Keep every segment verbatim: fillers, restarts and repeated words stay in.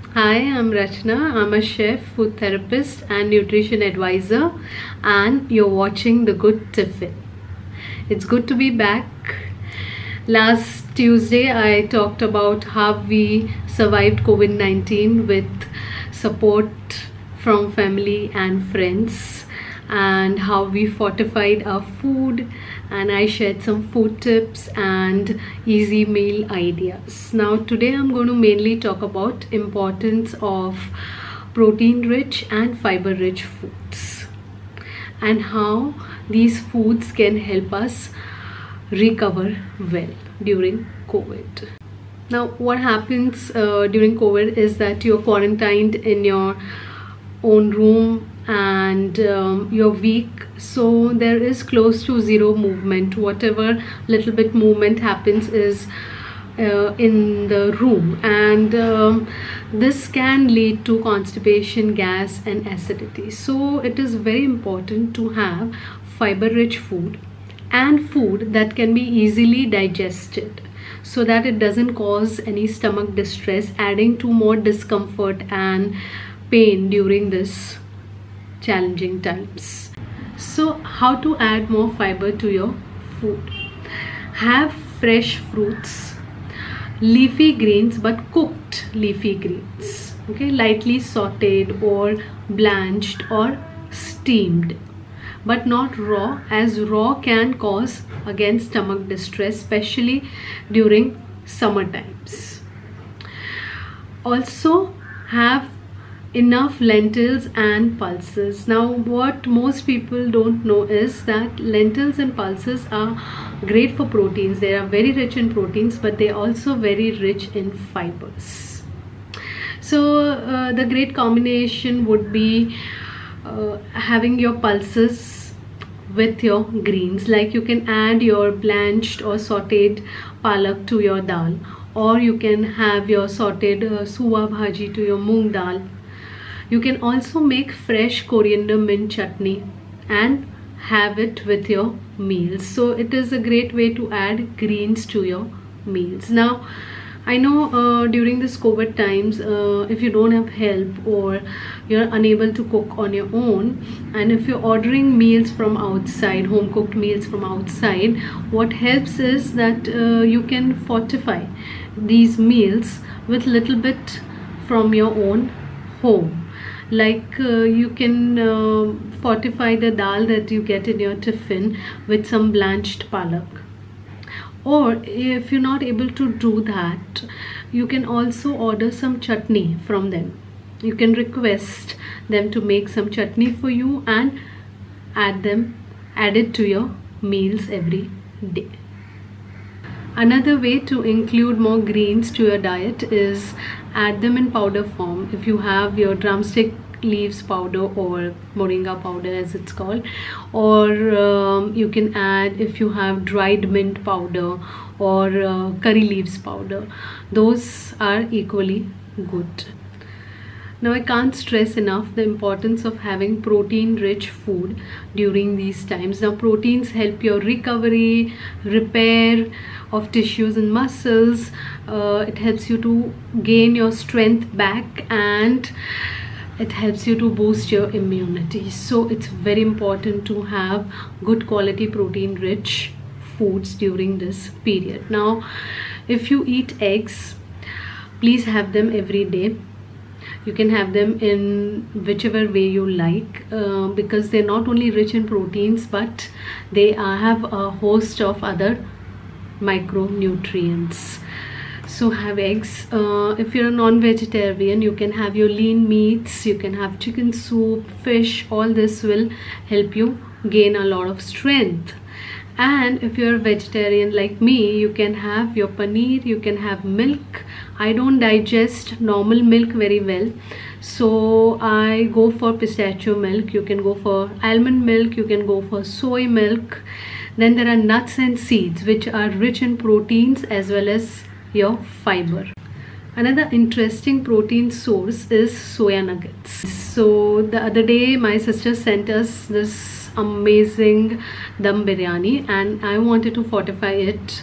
Hi, I'm Rachna. I'm a chef, food therapist, and nutrition advisor, and you're watching The Good Tiffin. It's good to be back. Last Tuesday, I talked about how we survived COVID nineteen with support from family and friends, and how we fortified our food, and I shared some food tips and easy meal ideas. Now today I'm going to mainly talk about importance of protein rich and fiber rich foods and how these foods can help us recover well during COVID. Now what happens uh, during COVID is that you're quarantined in your own room and um, you're weak, so there is close to zero movement. Whatever little bit movement happens is uh, in the room, and um, this can lead to constipation, gas and acidity. So it is very important to have fiber rich food and food that can be easily digested, so that it doesn't cause any stomach distress, adding to more discomfort and pain during this challenging times. So how to add more fiber to your food? Have fresh fruits, leafy greens, but cooked leafy greens, okay, lightly sauteed or blanched or steamed, but not raw, as raw can cause again stomach distress, especially during summer times. Also have enough lentils and pulses. Now what most people don't know is that lentils and pulses are great for proteins. They are very rich in proteins, but they are also very rich in fibers. So uh, the great combination would be uh, having your pulses with your greens. Like you can add your blanched or sauteed palak to your dal, or you can have your sauteed uh, suwa bhaji to your moong dal. You can also make fresh coriander mint chutney and have it with your meals. So it is a great way to add greens to your meals. Now I know uh, during this COVID times, uh, if you don't have help or you're unable to cook on your own, and if you're ordering meals from outside, home cooked meals from outside, what helps is that uh, you can fortify these meals with little bit from your own home. Like uh, you can uh, fortify the dal that you get in your tiffin with some blanched palak. Or if you're not able to do that, you can also order some chutney from them. You can request them to make some chutney for you and add them, add it to your meals every day. Another way to include more greens to your diet is add them in powder form. If you have your drumstick leaves powder or moringa powder as it's called, or um, you can add, if you have dried mint powder or uh, curry leaves powder, those are equally good. Now I can't stress enough the importance of having protein rich food during these times. Now proteins help your recovery, repair of tissues and muscles. Uh, it helps you to gain your strength back, and it helps you to boost your immunity. So it's very important to have good quality protein rich foods during this period. Now if you eat eggs, please have them every day. You can have them in whichever way you like, uh, because they're not only rich in proteins, but they uh, have a host of other micronutrients. So have eggs. Uh, if you're a non-vegetarian, you can have your lean meats, you can have chicken soup, fish. All this will help you gain a lot of strength. And if you're a vegetarian like me, you can have your paneer, you can have milk. I don't digest normal milk very well, so I go for pistachio milk. You can go for almond milk, you can go for soy milk. Then there are nuts and seeds, which are rich in proteins as well as your fiber. Another interesting protein source is soya nuggets. So the other day my sister sent us this amazing dum biryani and I wanted to fortify it.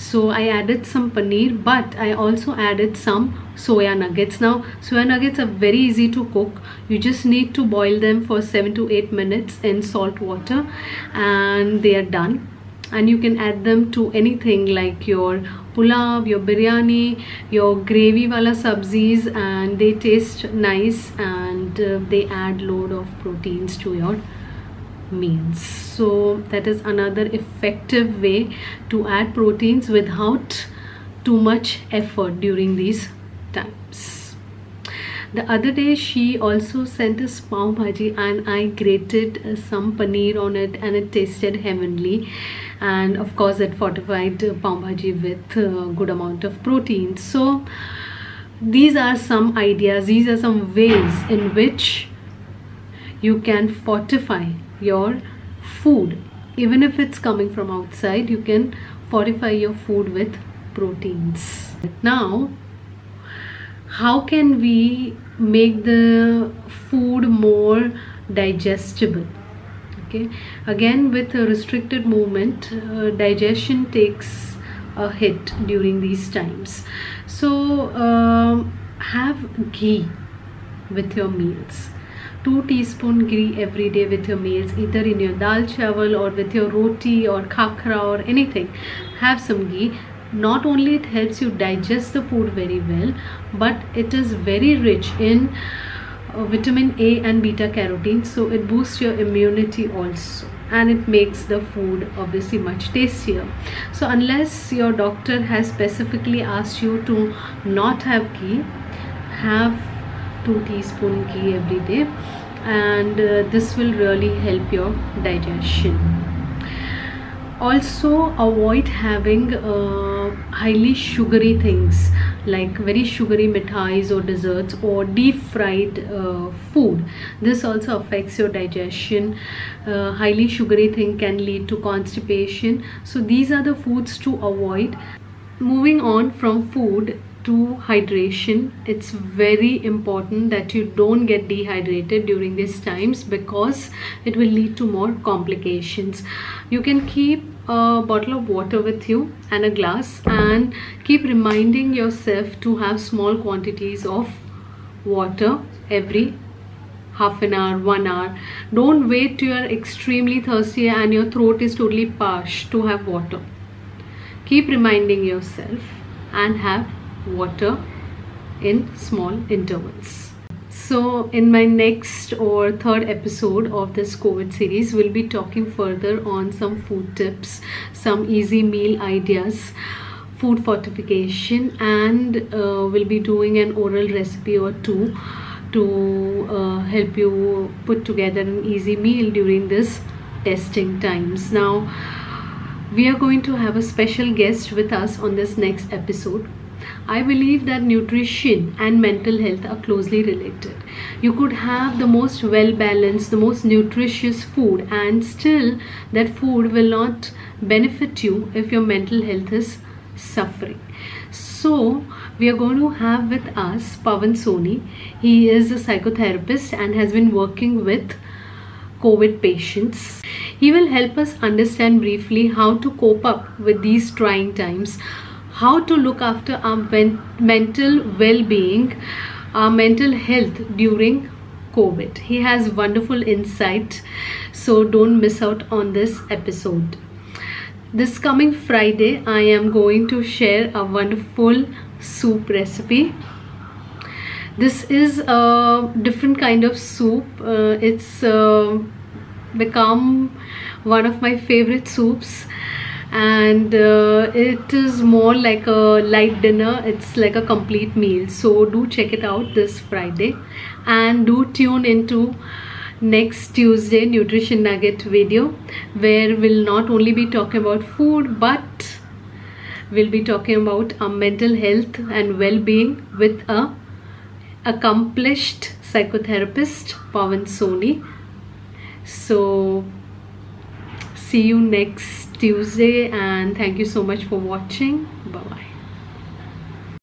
So I added some paneer, but I also added some soya nuggets. Now soya nuggets are very easy to cook. You just need to boil them for seven to eight minutes in salt water and they are done. And you can add them to anything like your pulao, your biryani, your gravy wala sabzis, and they taste nice and uh, they add load of proteins to your meals. So that is another effective way to add proteins without too much effort during these times. The other day she also sent us pav bhaji and I grated uh, some paneer on it and it tasted heavenly. And of course it fortified uh, pav bhaji with a uh, good amount of protein. So these are some ideas, these are some ways in which you can fortify your food. Even if it's coming from outside, you can fortify your food with proteins. Now, how can we make the food more digestible? Okay, again, with a restricted movement, uh, digestion takes a hit during these times. So um, have ghee with your meals. Two teaspoon ghee every day with your meals, either in your dal chawal or with your roti or khakra or anything. Have some ghee. Not only it helps you digest the food very well, but it is very rich in uh, vitamin A and beta carotene, so it boosts your immunity also, and it makes the food obviously much tastier. So unless your doctor has specifically asked you to not have ghee, have two teaspoon ghee every day, and uh, this will really help your digestion. Also avoid having uh, highly sugary things like very sugary mithais or desserts or deep fried uh, food. This also affects your digestion. Uh, highly sugary thing can lead to constipation. So these are the foods to avoid. Moving on from food to hydration, it's very important that you don't get dehydrated during these times because it will lead to more complications. You can keep a bottle of water with you and a glass and keep reminding yourself to have small quantities of water every half an hour, one hour. Don't wait till you're extremely thirsty and your throat is totally parched to have water. Keep reminding yourself and have water in small intervals. So in my next or third episode of this COVID series, we'll be talking further on some food tips, some easy meal ideas, food fortification, and uh, we'll be doing an oral recipe or two to uh, help you put together an easy meal during this testing times. Now we are going to have a special guest with us on this next episode. I believe that nutrition and mental health are closely related. You could have the most well-balanced, the most nutritious food, and still that food will not benefit you if your mental health is suffering. So we are going to have with us Pawan Soni. He is a psychotherapist and has been working with COVID patients. He will help us understand briefly how to cope up with these trying times, how to look after our mental well-being, our mental health during COVID. He has wonderful insight, so don't miss out on this episode. This coming Friday, I am going to share a wonderful soup recipe. This is a different kind of soup. Uh, it's uh, become one of my favorite soups, and uh, it is more like a light dinner. It's like a complete meal. So do check it out this Friday, and do tune into next Tuesday Nutrition Nugget video, where we'll not only be talking about food, but we'll be talking about our mental health and well-being with a accomplished psychotherapist, Pawan Soni. So see you next Tuesday, and thank you so much for watching. Bye bye.